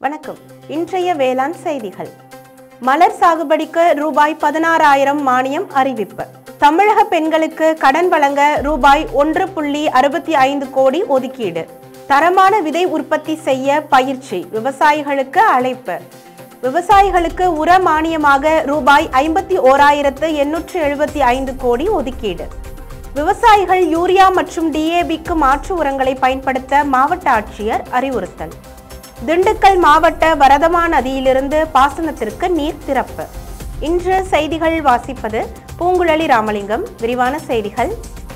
வணக்கம். இன்றைய வேளாண் செய்திகள். மலர் சாகுபடிக்கு ரூபாய் 16,000 மானியம் அறிவிப்பு. தமிழக பெண்களுக்கு கடன் வழங்க ரூபாய் 1.65 கோடி ஒதுக்கீடு. தரமான விதை உற்பத்தி செய்ய பயிற்சி, விவசாயிகளுக்கு அழைப்பு. விவசாயிகளுக்கு உர மானியமாக ரூபாய் 51,875 கோடி ஒதுக்கீடு. விவசாயிகள் யூரியா மற்றும் டிஏபிக்கு மாற்று உரங்களை பயன்படுத்த மாவட்ட ஆட்சியர் அறிவுறுத்தல். திண்டுக்கல் மாவட்ட வரதமா நதியிலிருந்து பாசனத்திற்கு நீர் திறப்பு. இன்று செய்திகள் வாசிப்பது பூங்குழலி ராமலிங்கம். விரிவான செய்திகள்.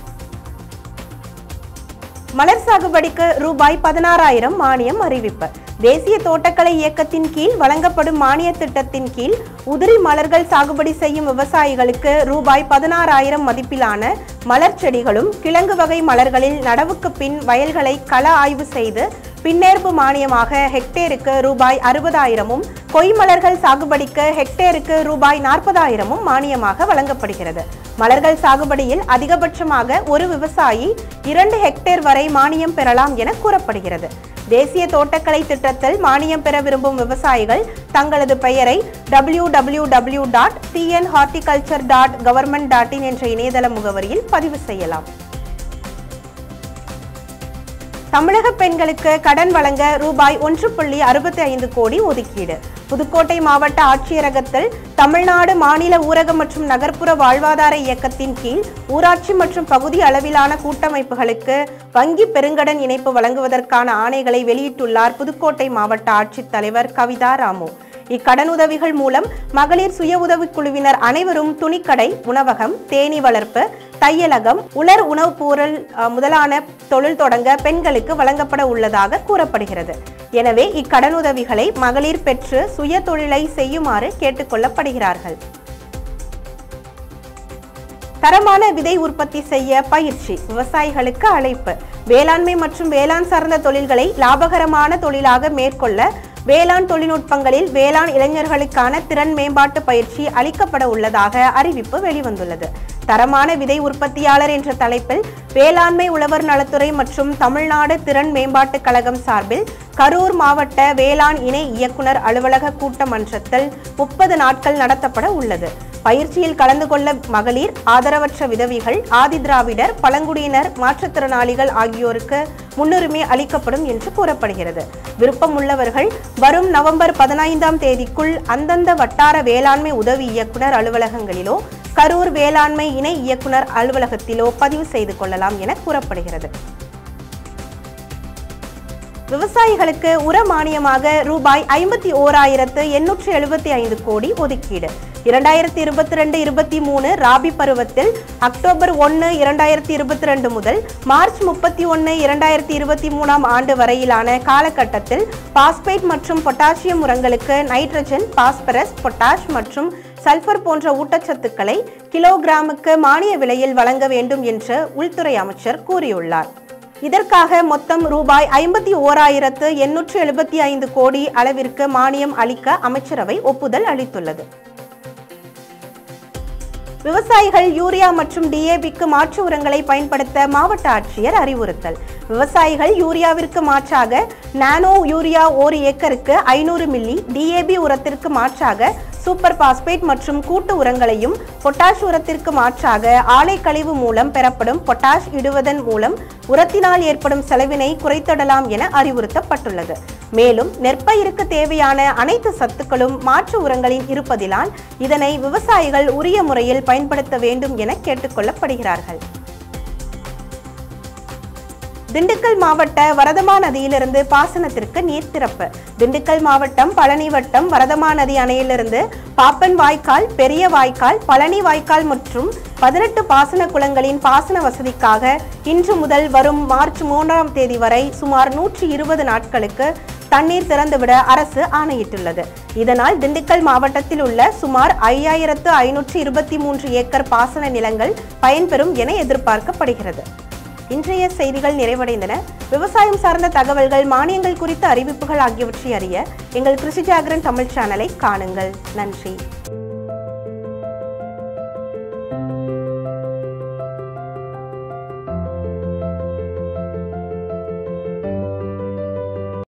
மலர் சாகுபடிக்கு ரூபாய் 16,000 மானியம் அறிவிப்பு. தேசிய தோட்டக்கலை இயக்கத்தின் கீழ் வழங்கப்படும் மானிய திட்டத்தின் கீழ் உதிரி மலர்கள் சாகுபடி செய்யும் விவசாயிகளுக்கு ரூபாய் 16,000 மதிப்பிலான மலர் செடிகளும் கிழங்கு வகை மலர்களில் நடவுக்கு பின் வயல்களை கள ஆய்வு செய்து பின்னேற்பு மானியமாக ஹெக்டேருக்கு ரூபாய் 60,000, கொய்மலர்கள் சாகுபடிக்கு ஹெக்டேருக்கு ரூபாய் 40,000 மானியமாக வழங்கப்படுகிறது. மலர்கள் சாகுபடியில் அதிகபட்சமாக ஒரு விவசாயி 2 ஹெக்டேர் வரை மானியம் பெறலாம் என கூறப்படுகிறது. தேசிய தோட்டக்கலை திட்டத்தில் மானியம் பெற விரும்பும் விவசாயிகள் தங்களது பெயரை www.tnhorticulture.government.in என்ற இணையதள முகவரியில் பதிவு செய்யலாம். தமிழக பெண்களுக்கு கடன் வழங்க ரூபாய் 1.65 கோடி ஒதுக்கீடு. புதுக்கோட்டை மாவட்ட ஆட்சியரகத்தில் தமிழ்நாடு மாநில ஊரக மற்றும் நகர்ப்புற வாழ்வாதார இயக்கத்தின் கீழ் ஊராட்சி மற்றும் பகுதி அளவிலான கூட்டமைப்புகளுக்கு வங்கி பெருங்கடன் இணைப்பு வழங்குவதற்கான ஆணைகளை வெளியிட்டுள்ளார் புதுக்கோட்டை மாவட்ட ஆட்சித்தலைவர் கவிதா ராமு. இக்கடனுதவிகள் மூலம் மகளிர் சுய உதவிக்குழுவினர் அனைவரும் துணிக்கடை, உணவகம், தேனீ வளர்ப்பு, தையலகம், உலர் உணவுப் பொருள் முதலான தொழில் தொடங்க பெண்களுக்கு வழங்கப்பட உள்ளதாக கூறப்படுகிறது. எனவே இக்கடனுதவிகளை மகளிர் பெற்று சுய தொழிலை செய்யுமாறு கேட்டுக்கொள்ளப்படுகிறார்கள். தரமான விதை உற்பத்தி செய்ய பயிற்சி, விவசாயிகளுக்கு அழைப்பு. வேளாண்மை மற்றும் வேளாண் சார்ந்த தொழில்களை லாபகரமான தொழிலாக மேற்கொள்ள வேளாண் தொழில்நுட்பங்களில் வேளாண் இளைஞர்களுக்கான திறன் மேம்பாட்டு பயிற்சி அளிக்கப்பட உள்ளதாக அறிவிப்பு வெளிவந்துள்ளது. தரமான விதை உற்பத்தியாளர் என்ற தலைப்பில் வேளாண்மை உழவர் நலத்துறை மற்றும் தமிழ்நாடு திறன் மேம்பாட்டு கழகம் சார்பில் கரூர் மாவட்ட வேளாண் இணை இயக்குனர் அலுவலக கூட்ட மன்றத்தில் 30 நாட்கள் நடத்தப்பட உள்ளது. பயிற்சியில் கலந்து கொள்ள மகளிர், ஆதரவற்ற விதவிகள், ஆதிதிராவிடர், பழங்குடியினர், மாற்றுத்திறனாளிகள் ஆகியோருக்கு முன்னுரிமை அளிக்கப்படும் என்று கூறப்படுகிறது. விருப்பம் உள்ளவர்கள் வரும் நவம்பர் 15ஆம் தேதிக்குள் அந்தந்த வட்டார வேளாண்மை உதவி இயக்குனர் அலுவலகங்களிலோ கரூர் வேளாண்மை இணை இயக்குனர் அலுவலகத்திலோ பதிவு செய்து கொள்ளலாம் என கூறப்படுகிறது. விவசாயிகளுக்கு உர மானியமாக ரூபாய் 51,875 கோடி ஒதுக்கீடு. 2022-23 ராபி பருவத்தில் அக்டோபர் 1, 2022 முதல் மார்ச் 31, 2023 ஆண்டு வரையிலான காலகட்டத்தில் பாஸ்பேட் மற்றும் பொட்டாசியம் உரங்களுக்கு நைட்ரஜன், பாஸ்பரஸ், பொட்டாஷ் மற்றும் சல்பர் போன்ற ஊட்டச்சத்துக்களை கிலோகிராமுக்கு மானிய விலையில் வழங்க வேண்டும் என்று உள்துறை அமைச்சர் கூறியுள்ளார். இதற்காக மொத்தம் ரூபாய் 51,875 கோடி அளவிற்கு மானியம் அளிக்க அமைச்சரவை ஒப்புதல் அளித்துள்ளது. விவசாயிகள் யூரியா மற்றும் டிஏபிக்கு மாற்று உரங்களை பயன்படுத்த மாவட்ட ஆட்சியர் அறிவுறுத்தல். விவசாயிகள் யூரியாவிற்கு மாற்றாக நானோ யூரியா 1 ஏக்கருக்கு 500 மில்லி, டிஏபி உரத்திற்கு மாற்றாக சூப்பர் பாஸ்பேட் மற்றும் கூட்டு உரங்களையும், பொட்டாஷ் உரத்திற்கு மாற்றாக ஆலை கழிவு மூலம் பெறப்படும் பொட்டாஷ் இடுவதன் மூலம் உரத்தினால் ஏற்படும் செலவினை குறைத்திடலாம் என அறிவுறுத்தப்பட்டுள்ளது. மேலும் நெற்பயிருக்கு தேவையான அனைத்து சத்துக்களும் மாற்று உரங்களில் இருப்பதினால் இதனை விவசாயிகள் உரிய முறையில் பயன்படுத்த வேண்டும் என கேட்டுக்கொள்ளப்படுகிறார்கள். திண்டுக்கல் மாவட்ட வரதமா நதியிலிருந்து பாசனத்திற்கு நீர் திறப்பு. திண்டுக்கல் மாவட்டம் பழனி வட்டம் வரதமா நதி அணையிலிருந்து பாப்பன் வாய்க்கால், பெரிய வாய்க்கால், பழனி வாய்க்கால் மற்றும் 18 பாசன குளங்களின் பாசன வசதிக்காக இன்று முதல் வரும் மார்ச் 3ஆம் தேதி வரை சுமார் 120 நாட்களுக்கு தண்ணீர் திறந்துவிட அரசு ஆணையிட்டுள்ளது. இதனால் திண்டுக்கல் மாவட்டத்தில் உள்ள சுமார் 5,523 ஏக்கர் பாசன நிலங்கள் பயன்பெறும் என எதிர்பார்க்கப்படுகிறது. இன்றைய செய்திகள் நிறைவடைந்தன. விவசாயம் சார்ந்த தகவல்கள், மானியங்கள் குறித்த அறிவிப்புகள் ஆகியவற்றை அறிய எங்கள் கிருஷி ஜாகரன் தமிழ் சேனலை காணுங்கள். நன்றி.